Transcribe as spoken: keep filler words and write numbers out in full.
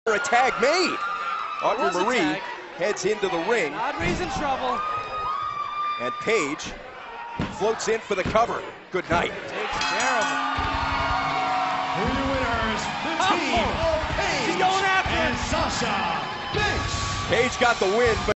A tag made. Audrey Marie heads into the ring. Audrey's in trouble. And Paige floats in for the cover. Good night. Takes care of it. Here are your winners, the Oh, team of Paige she's going after and it. Sasha Banks. Paige got the win, but